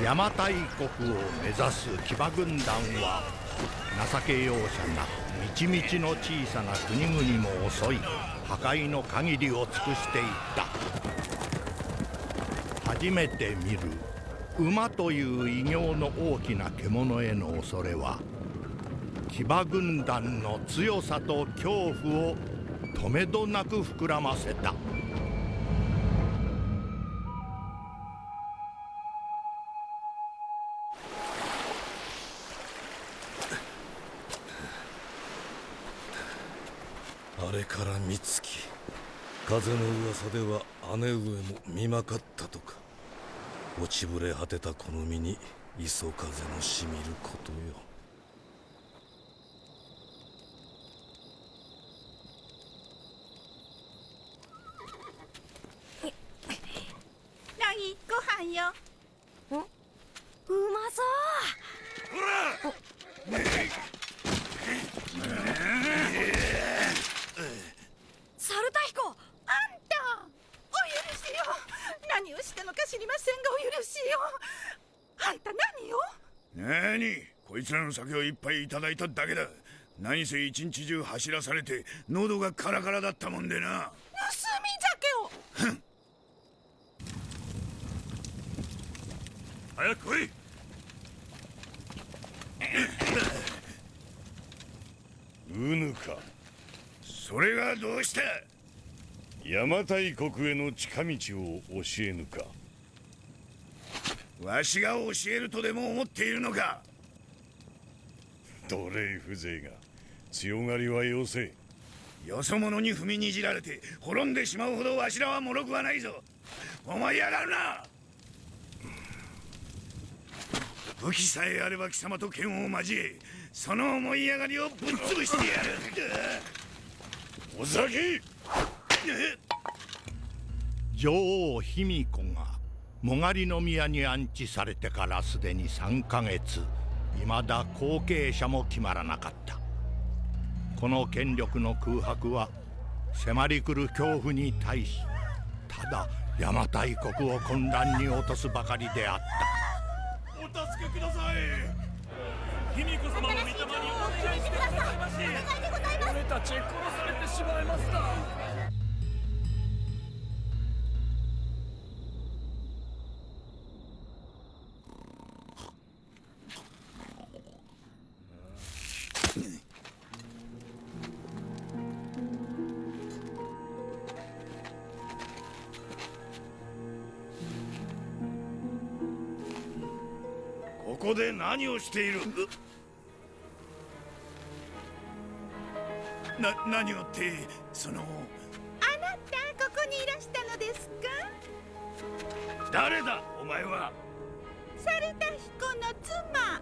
邪馬台国を目指す騎馬軍団は情け容赦なくみちみちの小さな国々も襲い破壊の限りを尽くしていった。初めて見る馬という異形の大きな獣への恐れは騎馬軍団の強さと恐怖をとめどなく膨らませた。 あれから三月、風の噂では姉上も見まかったとか。落ちぶれ果てたこの身に磯風のしみることよ。 ナギ、ご飯よ。 うまそう。猿田彦、 あんた、お許しよ。何をしたのか知りませんがお許しよ。あんた何よ。 こいつらの酒を一杯いただいただけだ。何せ一日中走らされて喉がカラカラだったもんでな。 盗み酒を。 早く来い。 うぬか。 それがどうした。 邪馬台国への近道を教えぬか。 わしが教えるとでも思っているのか。 奴隷風情が強がりはよせ。 よそ者に踏みにじられて滅んでしまうほどわしらは脆くはないぞ。思い上がるな。武器さえあれば貴様と剣を交え、その思い上がりをぶっ潰してやる。 お先。 女王卑弥呼が最狩り宮に安置されてからすでに3ヶ月、未だ後継者も決まらなかった。この権力の空白は迫り来る恐怖に対しただ邪馬台国を混乱に落とすばかりであった。 お助けください。卑弥呼様の御霊にお願いしてくださいまし。俺たち殺されてしまいました。 ここで何をしている。何をってその。 あなたここにいらしたのですか。 誰だお前は。 猿田彦の妻。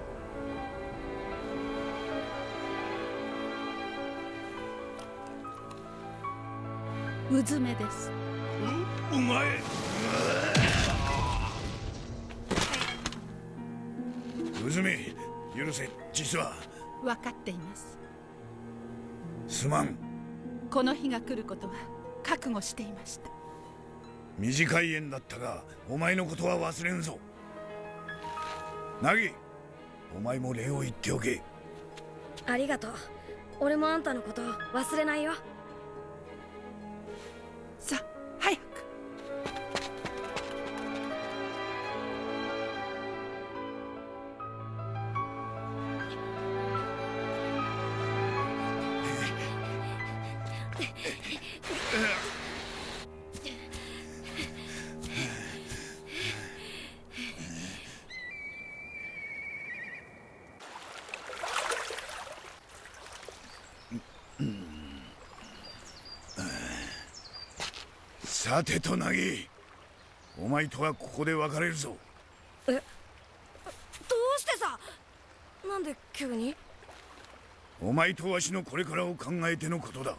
うずめです。 お前。うずめ、許せ。実は分かっています。 すまん。 この日が来ることは覚悟していました。 短い縁だったがお前のことは忘れんぞ。ナギ、お前も礼を言っておけ。 ありがとう。俺もあんたのこと忘れないよ。 さあ早く。 さてとナギ、お前とはここで別れるぞ。 どうしてさ。なんで急に。 お前とわしのこれからを考えてのことだ。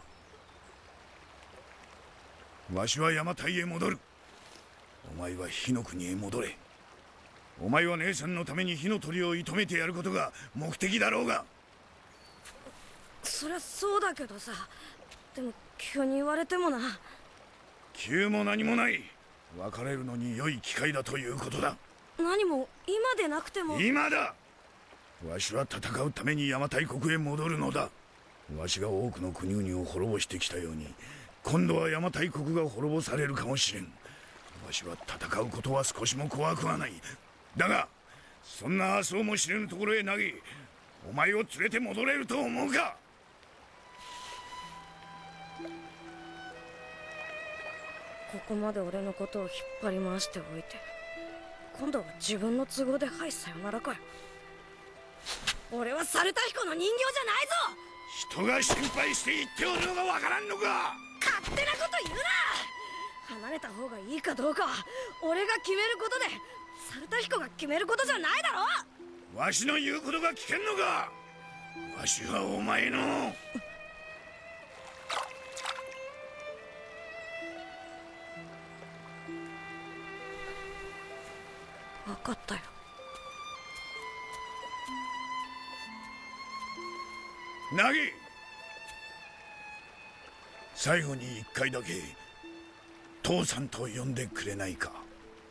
わしは邪馬台へ戻る。お前は火の国へ戻れ。お前は姉さんのために火の鳥を射止めてやることが目的だろうが。 そりゃそうだけどさ。でも急に言われてもな。 急も何もない。別れるのに良い機会だということだ。 何も今でなくても。 今だ。わしは戦うために邪馬台国へ戻るのだ。わしが多くの国々を滅ぼしてきたように、今度は邪馬台国が滅ぼされるかもしれん。わしは戦うことは少しも怖くはない。だがそんなそうも知れぬところへ投げ、お前を連れて戻れると思うか。 ここまで俺のことを引っ張り回しておいて、今度は自分の都合ではいさよならかよ。俺は猿田彦の人形じゃないぞ。 人が心配して言っておるのがわからんのか。 勝手なこと言うな。離れた方がいいかどうかは俺が決めることで、猿田彦が決めることじゃないだろ。 わしの言うことが聞けんのか。わしはお前の分かったよ。 ナギ、最後に一回だけ父さんと呼んでくれないか。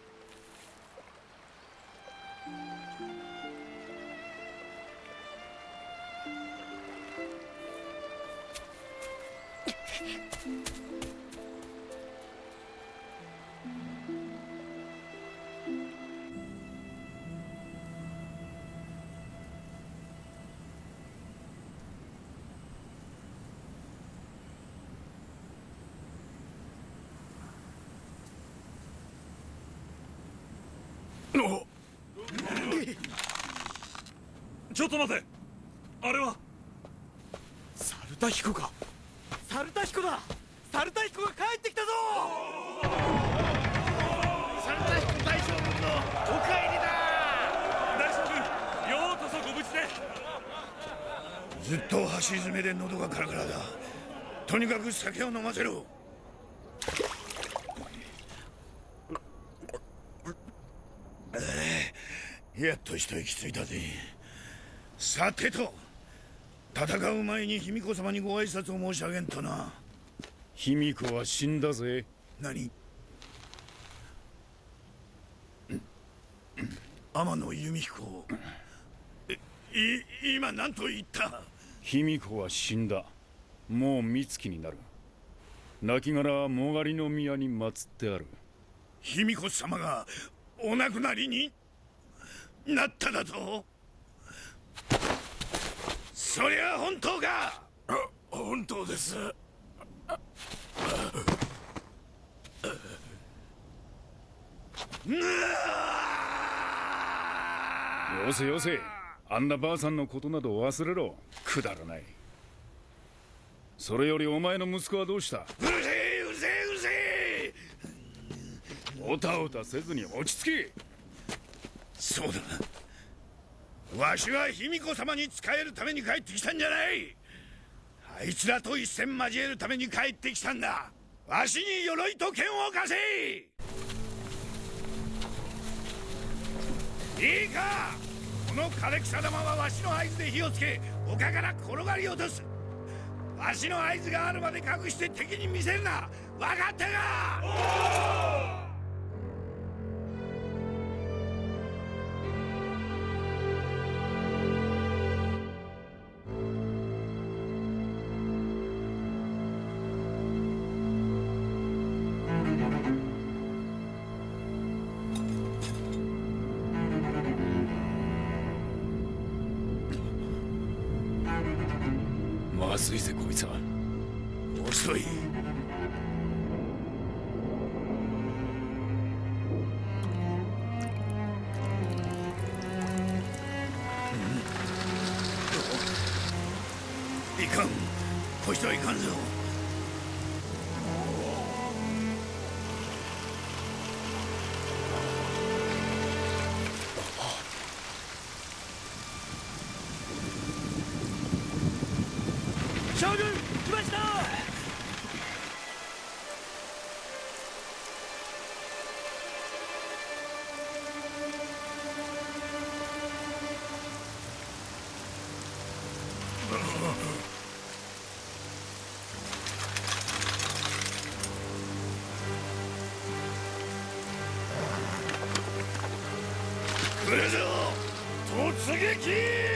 ちょっと待て、あれは猿田彦か。猿田彦だ。猿田彦が帰ってきたぞ。 猿田彦大将軍のお帰りだ。 大将軍、ようこそご無事で。 ずっと橋詰めで喉がカラカラだ。とにかく酒を飲ませろ。やっと一息ついたぜ。さてと、戦う前に卑弥呼様にご挨拶を申し上げんとな。 卑弥呼は死んだぜ。 何？天野弓彦。今何と言った？ 卑弥呼は死んだ。もう三月になる。亡骸は最狩の宮に祀ってある。 卑弥呼様がお亡くなりになっただと？そりゃ本当か？ 本当です。 よせよせ、あんなばあさんのことなど忘れろ。くだらない。それよりお前の息子はどうした？ うるせえうるせえうるせえ。 おたおたせずに落ち着け。 そうだな。わしは卑弥呼様に仕えるために帰ってきたんじゃない。あいつらと一戦交えるために帰ってきたんだ。わしに鎧と剣を貸せ。いいか、この枯草玉はわしの合図で火をつけ、丘から転がり落とす。わしの合図があるまで隠して敵に見せるな。分かったか？ まずいぜこいつは。 遅い。いかん、こいつはいかんぞ。 将軍来ました。 突撃！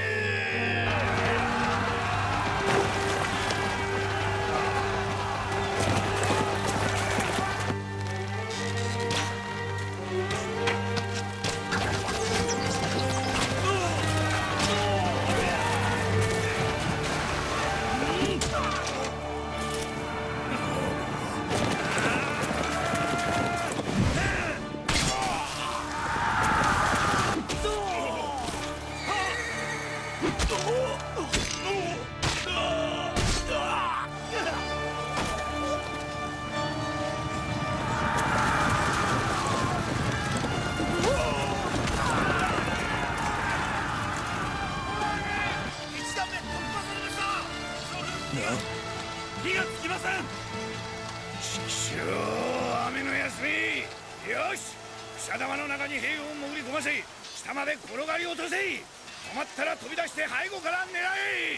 火がつきません。 ちくしょう、雨の休み。よし、草玉の中に兵を潜り込ませ、下まで転がり落とせ。止まったら飛び出して背後から狙え。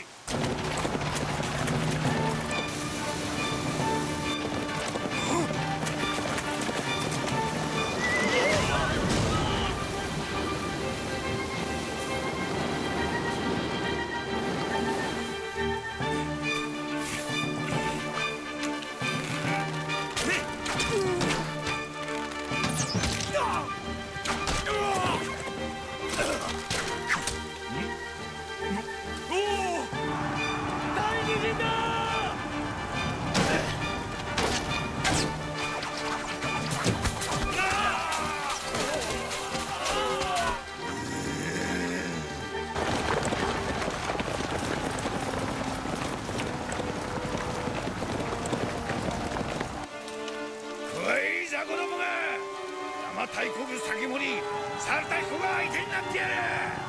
大国酒盛り猿太彦が相手になってやる。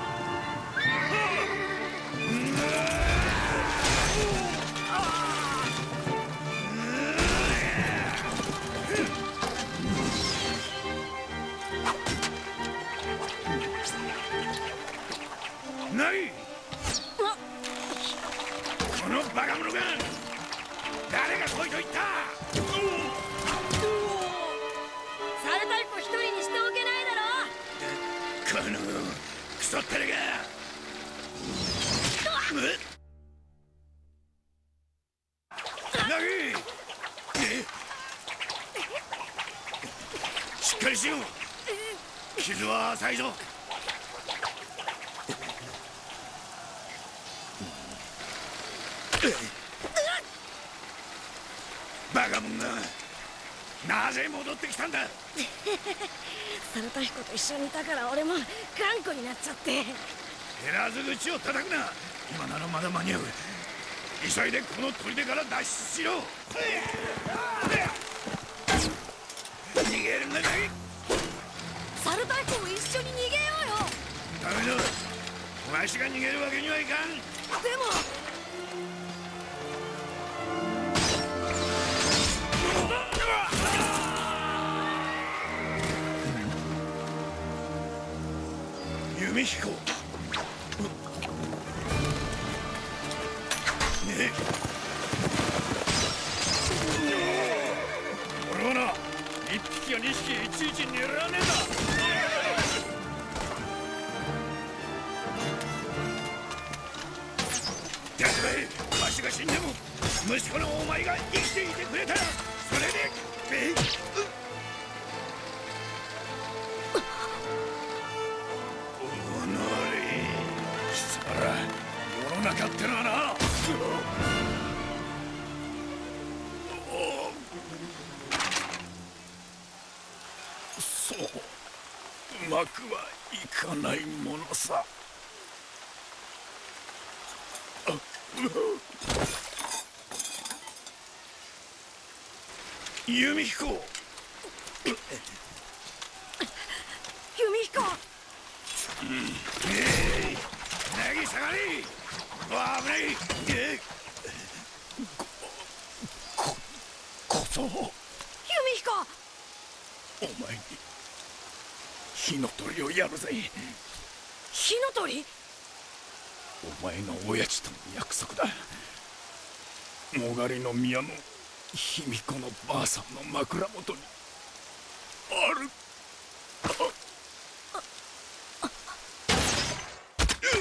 ないこのバカ者が誰が来いと言った。 猿太鼓一人にしておけないだろ。 このクソったれが。しっかりしよう。傷は浅いぞ。バカ者がなぜ戻ってきたんだ。 猿太彦と一緒にいたから俺も頑固になっちゃって。 減らず口を叩くな。今ならまだ間に合う。急いでこの砦から脱出しろ。逃げるんだかい。 猿太鼓も一緒に逃げようよ。 ダメだ、わしが逃げるわけにはいかん。 でも弓彦、俺はな、一匹や二匹いちいち狙わねえんだ。だからわしが死んでも息子のお前が生きていてくれたらそれで。世の中ってのはな、そううまくはいかないものさ。弓彦、 弓彦、 なぎ下がれ。危ない。小僧、 弓彦、 お前に火の鳥をやるぜ。 火の鳥？ お前の親父との約束だ。もがりの宮の卑弥呼のばあさんの枕元にある。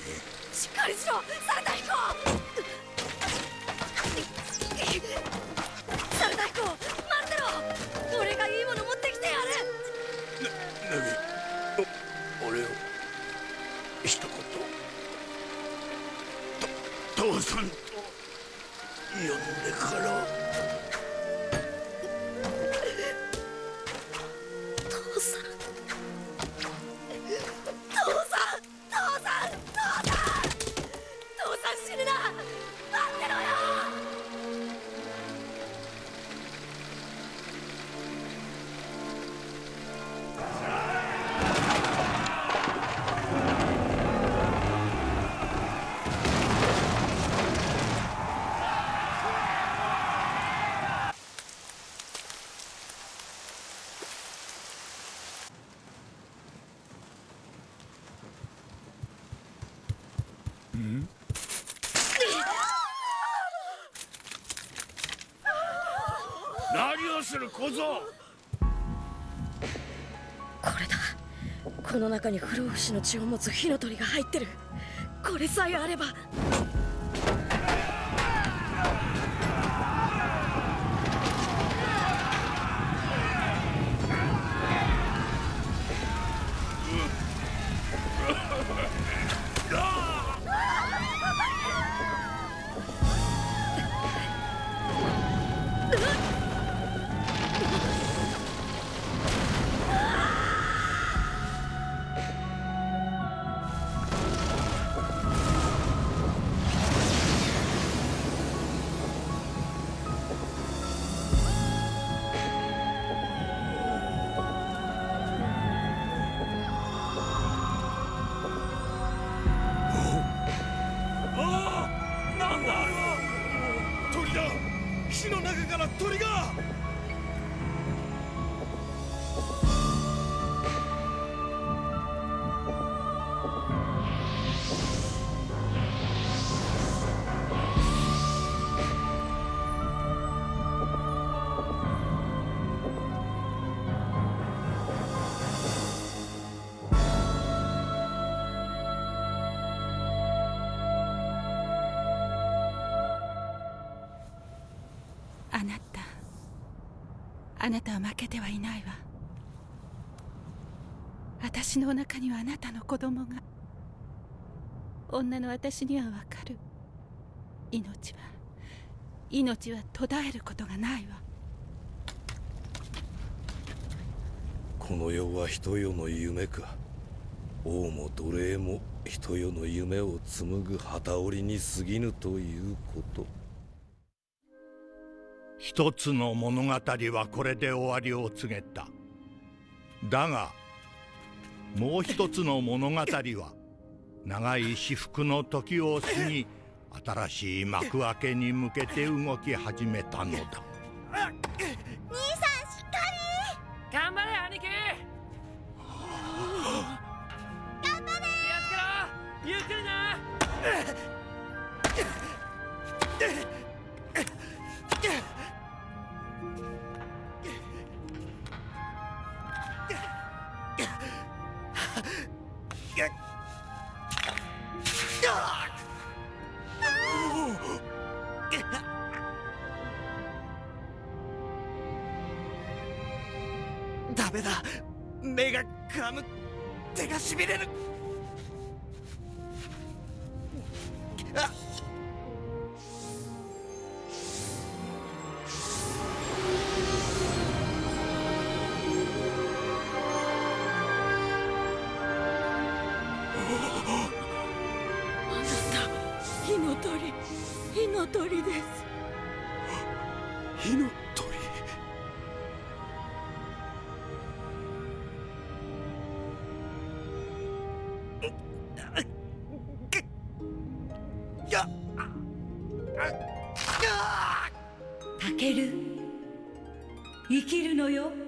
しっかりしろサルタヒコ。サルタヒコ待ってろ。俺がいいもの持ってきてやる。 ネギ、俺を一言父さんと呼んでから。 父さん死ぬな。待ってろよ。 何をする小僧。 これだ。この中に不老不死の血を持つ火の鳥が入ってる。これさえあれば。 火の中から鳥が。 あなたは負けてはいないわ。私のお腹にはあなたの子供が。女の私にはわかる。命は途絶えることがないわ。 この世は人世の夢か。王も奴隷も人世の夢を紡ぐ旗織りに過ぎぬということ。 一つの物語はこれで終わりを告げた。だがもう一つの物語は長い至福の時を過ぎ、新しい幕開けに向けて動き始めたのだ。 兄さんしっかり。 頑張れ兄貴。 頑張れ。 気をつけろ。ゆっくりな。 ダメだ。目がくらむ。手がしびれる。あっ。 火の鳥、火の鳥です。 火の鳥。 タケル、生きるのよ。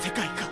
世界か。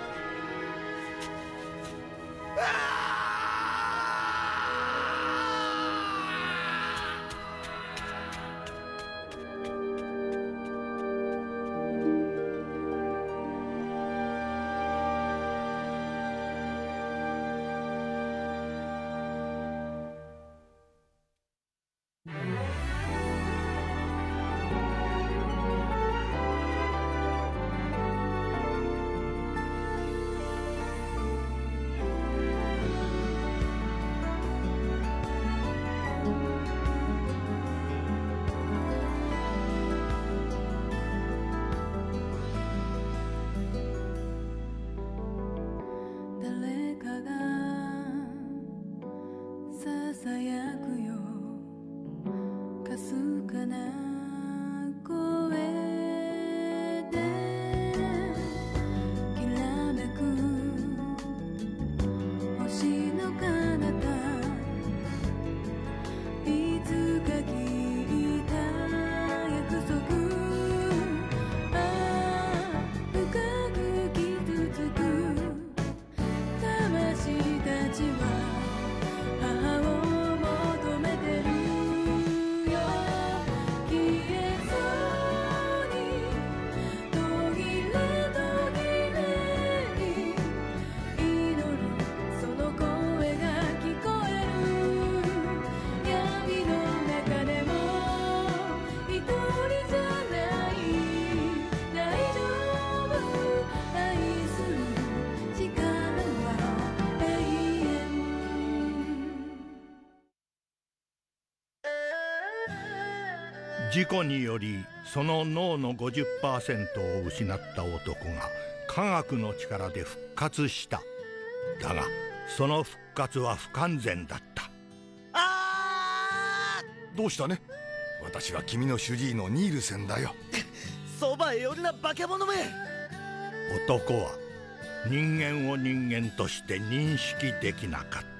事故によりその脳の 50% を失った男が科学の力で復活した。だがその復活は不完全だった。 どうしたね。私は君の主治医のニールセンだよ。 そばへ寄るな化け物め。 男は人間を人間として認識できなかった。